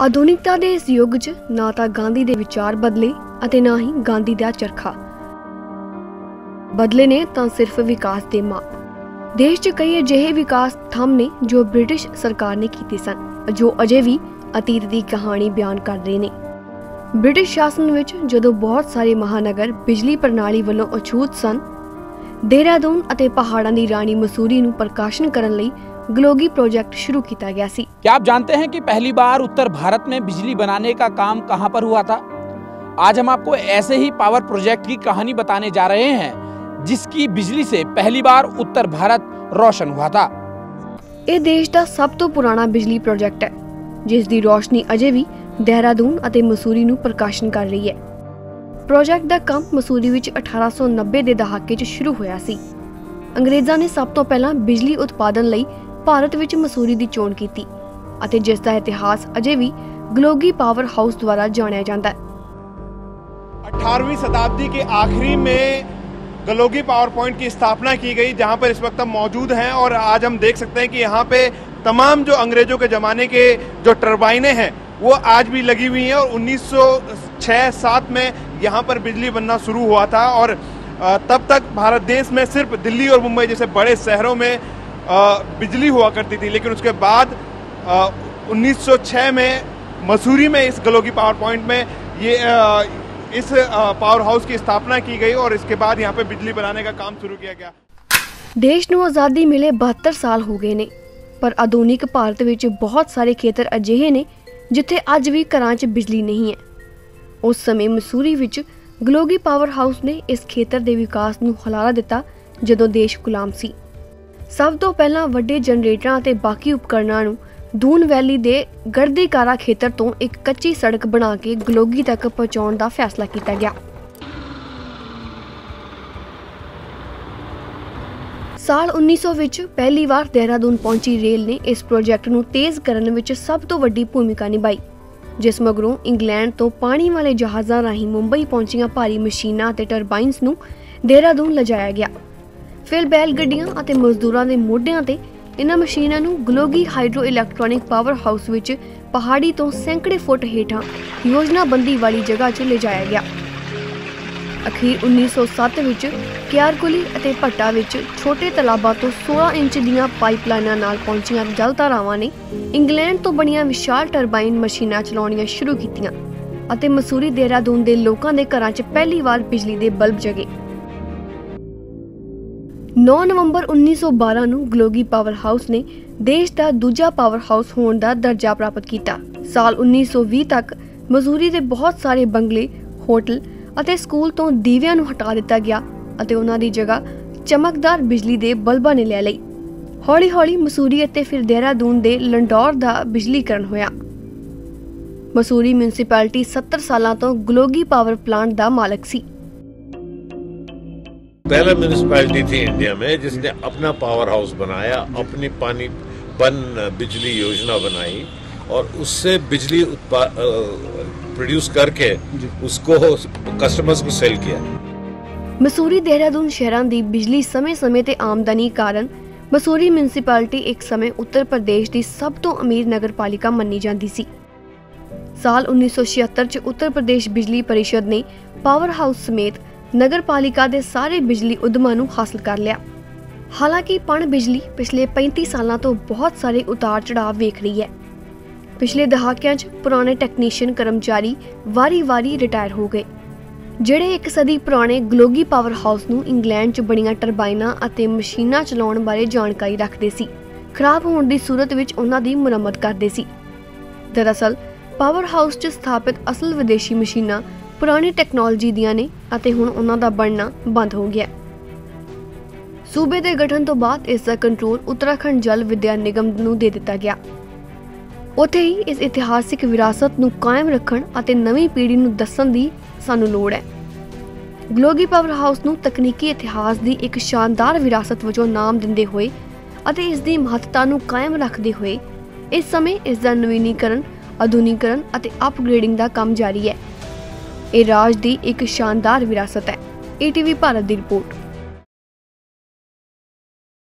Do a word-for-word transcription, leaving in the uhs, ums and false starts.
ਆਧੁਨਿਕਤਾ ਦੇ ਇਸ ਯੁੱਗ 'ਚ ਨਾ ਤਾਂ ਗਾਂਧੀ ਦੇ ਵਿਚਾਰ ਬਦਲੇ ਅਤੇ ਨਾ ਹੀ ਗਾਂਧੀ ਦਾ ਚਰਖਾ ਬਦਲੇ ਨੇ ਤਾਂ ਸਿਰਫ ਵਿਕਾਸ ਦੇ ਮਾਪ। ਦੇਸ਼ 'ਚ ਕਈ ਅਜਿਹੇ ਵਿਕਾਸ ਥੰਮ ਨੇ ਜੋ ਬ੍ਰਿਟਿਸ਼ ਸਰਕਾਰ ਨੇ ਕੀਤੇ ਸਨ, ਜੋ ਅਜੇ ਵੀ ਅਤੀਤ ਦੀ ਕਹਾਣੀ ਬਿਆਨ ਕਰ ਰਹੇ ਨੇ। ਬ੍ਰਿਟਿਸ਼ ਸ਼ਾਸਨ ਵਿੱਚ ਜਦੋਂ ਬਹੁਤ ਸਾਰੇ ਮਹਾਨਗਰ ਬਿਜਲੀ ਪ੍ਰਣਾਲੀ ਵੱਲੋਂ ਅਛੂਤ ਸਨ, देहरादून ਅਤੇ पहाड़ों की रानी मसूरी ਨੂੰ प्रकाशन करने ਲਈ ग्लोगी प्रोजेक्ट शुरू किया गया सी। क्या आप जानते हैं कि पहली बार उत्तर भारत में बिजली बनाने का काम कहां पर हुआ था? आज हम आपको ऐसे ही पावर प्रोजेक्ट की कहानी बताने जा रहे हैं जिसकी बिजली से पहली बार उत्तर भारत रोशन हुआ था। ये देश का सब तो पुराना बिजली प्रोजेक्ट है जिस दी रोशनी अजे भी देहरादून ਅਤੇ मसूरी ਨੂੰ प्रकाशन कर रही है। प्रोजेक्ट का काम मसूरी विच अठारह सौ नब्बे के दहाके च शुरू होया सी। अंग्रेज़ां ने सब तो पहला बिजली उत्पादन लई भारत विच मसूरी की चोण की अते जिस दा इतिहास अजे भी ग्लोगी पावर हाउस द्वारा जानिया जाता है। अठारहवीं शताब्दी के आखिरी में ग्लोगी पावर पॉइंट की स्थापना की गई, जहां पर इस वक्त हम मौजूद हैं और आज हम देख सकते हैं कि यहाँ पे तमाम जो अंग्रेजों के ज़माने के जो टर्बाइनें हैं वो आज भी लगी हुई हैं और उन्नीस सौ छह सात में यहाँ पर बिजली बनना शुरू हुआ था। और तब तक भारत देश में सिर्फ दिल्ली और मुंबई जैसे बड़े शहरों में बिजली हुआ करती थी, लेकिन उसके बाद उन्नीस सौ छह में मसूरी में इस ग्लोगी पावर पॉइंट में ये इस पावर हाउस की स्थापना की गई और इसके बाद यहाँ पे बिजली बनाने का काम शुरू किया गया। देश ਨੂੰ आज़ादी मिले बहत्तर साल हो गए ने, पर आधुनिक भारत विच बहुत सारे खेतर अजिहे ने जिथे अज भी घरां च बिजली नहीं है। उस समय मसूरी विच ग्लोगी पावर हाउस ने इस खेतर के विकास नूं हुलारा दिता जदों देश गुलाम सी। सब तो पहला वड्डे जनरेटरां ते बाकी उपकरणां नूं दून वैली दे गढ़दीकारा खेतर तो एक कच्ची सड़क बना के ग्लोगी तक पहुंचाउण दा फैसला किया गया। साल उन्नीस सौ विच पहली बार देहरादून पहुंची रेल ने इस प्रोजेक्ट नूं तेज करने विच सब तो वड्डी भूमिका निभाई, जिस मगरों इंग्लैंड तो पानी वाले जहाज़ां राहीं मुंबई पहुंचियां भारी मशीनां ते टरबाइनस नूं देहरादून लिजाया गया। फिर बैल गड्डियां अते मजदूरां दे मोढियां ते इन्हां मशीनां नूं Galogi hydro electronic power house विच पहाड़ी तो सैकड़े फुट हेठां योजनाबंदी वाली जगह च लिजाया गया। अखीर उन्नीस सौ सत्त विच क्यारकुली अते भट्टा विच छोटे तलाबां तो सोलह इंच दीयां पाइपलाइनां नाल पहुंचियां जल धारावां ने इंग्लैंड तो बणीਆਂ विशाल टरबाइन मशीनां चलाउणीਆਂ शुरू कीतीਆਂ ਅਤੇ मसूरी देहरादून ਦੇ ਲੋਕਾਂ ਦੇ ਘਰਾਂ 'ਚ ਪਹਿਲੀ ਵਾਰ ਬਿਜਲੀ ਦੇ ਬਲਬ ਜਗੇ। नौ नवंबर उन्नीस सौ बारह ਨੂੰ ग्लोगी पावर हाउस ने देश ਦਾ ਦੂਜਾ ਪਾਵਰ ਹਾਊਸ ਹੋਣ ਦਾ ਦਰਜਾ ਪ੍ਰਾਪਤ ਕੀਤਾ। ਸਾਲ उन्नीस सौ बीस तक मसूरी ਦੇ ਬਹੁਤ ਸਾਰੇ ਬੰਗਲੇ, ਹੋਟਲ ਅਤੇ ਸਕੂਲ ਤੋਂ ਦੀਵਿਆਂ ਨੂੰ ਹਟਾ ਦਿੱਤਾ ਗਿਆ ਅਤੇ ਉਹਨਾਂ ਦੀ ਜਗ੍ਹਾ ਚਮਕਦਾਰ ਬਿਜਲੀ ਦੇ ਬਲਬਾਂ ਨੇ ਲੈ ਲਈ। ਹੌਲੀ ਹੌਲੀ ਮਸੂਰੀ ਅਤੇ ਫਿਰ ਦੇਹਰਾਦੂਨ ਦੇ ਲੰਡੌਰ ਦਾ ਬਿਜਲੀਕਰਨ ਹੋਇਆ। ਮਸੂਰੀ ਮਿਊਨਿਸਪੈਲਿਟੀ सत्तर ਸਾਲਾਂ ਤੋਂ ग्लोगी पावर प्लांट ਦਾ ਮਾਲਕ ਸੀ। पहला म्यूनिसिपैलिटी थी इंडिया में जिसने अपना पावर हाउस बनाया, अपनी पानी पन बिजली योजना बनाई और उससे बिजली प्रोड्यूस करके उसको कस्टमर्स को सेल किया। मसूरी देहरादून शहरां दी बिजली समय समय ते आमदनी कारण मसूरी म्यूनिसिपैलिटी एक समय उत्तर प्रदेश की सब तो अमीर नगरपालिका मन्नी जाती सी। साल उन्नीस सौ छिहत्तर च उत्तर प्रदेश बिजली परिषद ने पावर हाउस समेत नगरपालिका दे सारे बिजली उद्यमां नूं हासिल कर लिया। हालांकि पण बिजली पिछले पैंती सालों तो बहुत सारे उतार चढ़ाव वेख रही है। पिछले दहाकिਆਂ ਚ पुराने टैक्नीशियन कर्मचारी वारी वारी रिटायर हो गए, ਜਿਹੜੇ ਇੱਕ ਸਦੀ ਪੁਰਾਣੇ ग्लोगी पावर हाउस ਨੂੰ ਇੰਗਲੈਂਡ 'ਚ ਬਣੀਆਂ ਟਰਬਾਈਨਾਂ ਅਤੇ ਮਸ਼ੀਨਾਂ ਚਲਾਉਣ ਬਾਰੇ ਜਾਣਕਾਰੀ ਰੱਖਦੇ ਸੀ, ਖਰਾਬ ਹੋਣ ਦੀ ਸੂਰਤ ਵਿੱਚ ਉਹਨਾਂ ਦੀ ਮੁਰੰਮਤ ਕਰਦੇ ਸੀ। ਦਰਅਸਲ ਪਾਵਰ ਹਾਊਸ 'ਚ ਸਥਾਪਿਤ ਅਸਲ ਵਿਦੇਸ਼ੀ ਮਸ਼ੀਨਾਂ ਪੁਰਾਣੀ ਟੈਕਨੋਲੋਜੀ ਦੀਆਂ ਨੇ ਅਤੇ ਹੁਣ ਉਹਨਾਂ ਦਾ ਬਣਨਾ ਬੰਦ ਹੋ ਗਿਆ। ਸੂਬੇ ਦੇ ਗਠਨ ਤੋਂ ਬਾਅਦ ਇਸ ਦਾ ਕੰਟਰੋਲ ਉੱਤਰਾਖੰਡ ਜਲ ਵਿਦਿਆ ਨਿਗਮ ਨੂੰ ਦੇ ਦਿੱਤਾ ਗਿਆ। ਉੱਥੇ ਹੀ ਇਸ ਇਤਿਹਾਸਿਕ ਵਿਰਾਸਤ ਨੂੰ ਕਾਇਮ ਰੱਖਣ ਅਤੇ ਨਵੀਂ ਪੀੜ੍ਹੀ ਨੂੰ ਦੱਸਣ ਦੀ ਸਾਨੂੰ ਲੋੜ ਹੈ। ग्लोगी पावर हाउस ਨੂੰ ਤਕਨੀਕੀ ਇਤਿਹਾਸ ਦੀ ਇੱਕ ਸ਼ਾਨਦਾਰ ਵਿਰਾਸਤ ਵਜੋਂ ਨਾਮ ਦਿੰਦੇ ਹੋਏ ਅਤੇ ਇਸ ਦੀ ਮਹੱਤਤਾ ਨੂੰ ਕਾਇਮ ਰੱਖਦੇ ਹੋਏ ਇਸ ਸਮੇਂ ਇਸ ਦਾ ਨਵੀਨੀਕਰਨ, ਆਧੁਨਿਕੀਕਰਨ ਅਤੇ ਅਪਗ੍ਰੇਡਿੰਗ ਦਾ ਕੰਮ ਜਾਰੀ ਹੈ। ਇਹ ਰਾਜ ਦੀ ਇੱਕ ਸ਼ਾਨਦਾਰ ਵਿਰਾਸਤ ਹੈ। ਏ ਟੀ ਵੀ ਭਾਰਤ ਦੀ ਰਿਪੋਰਟ।